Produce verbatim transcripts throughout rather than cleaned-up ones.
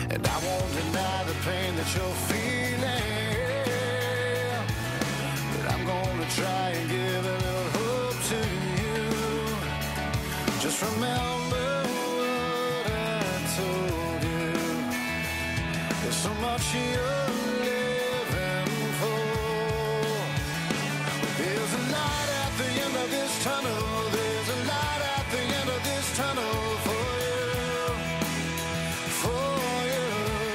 And I won't deny the pain that you're feeling, but I'm gonna try and give a little hope to you. Just remember what I told you. There's so much you're living for. There's a light at the end of this tunnel. There's a light at the end of this tunnel for you, for you.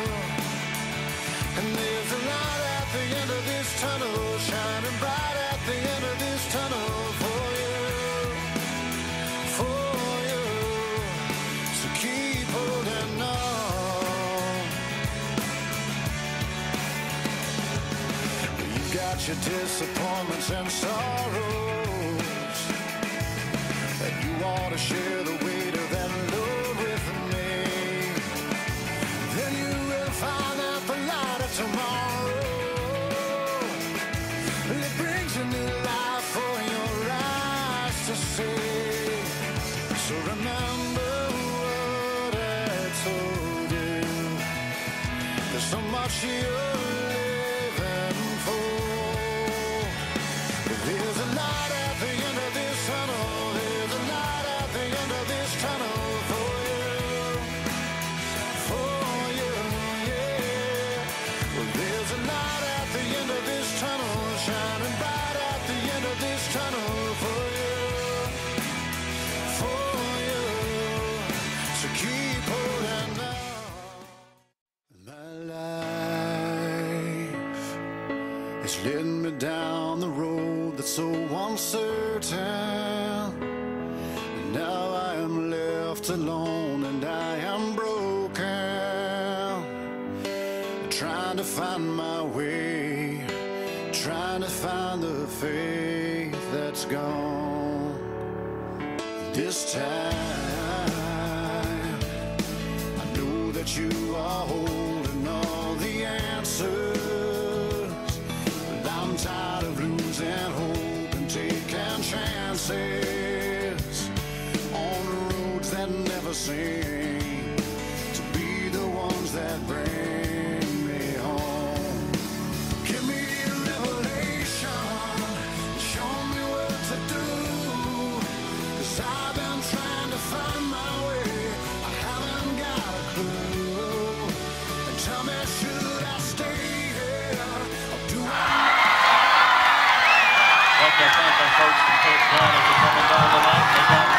And there's a light at the end of this tunnel, shining bright at the end of this tunnel for you, for you. So keep holding on. You've got your disappointments and sorrows, and you ought to share the weight of that load with me. Then you will find out the light of tomorrow. It brings a new life for your eyes to see. So remember what I told you. There's so much you're living for. There's a light at the end of this tunnel. There's a light at the end of this tunnel for you, for you, yeah. Well, there's a light at the end of this tunnel, shining bright at the end of this tunnel for you, for you. So keep holding on. My life is leading me down the road that's so uncertain. And now I am left alone and I am broken, trying to find my way, trying to find the faith that's gone. This time I know that you are holding all the answers, but I'm tired of losing hope and taking chances on roads that never seem to be the ones that bring me home. Give me a revelation, show me what to do, 'cause I've been trying to find my way, I haven't got a clue. And tell me, should I stay here or do I? Like I thank our folks from Cape Town as they're coming down tonight. They got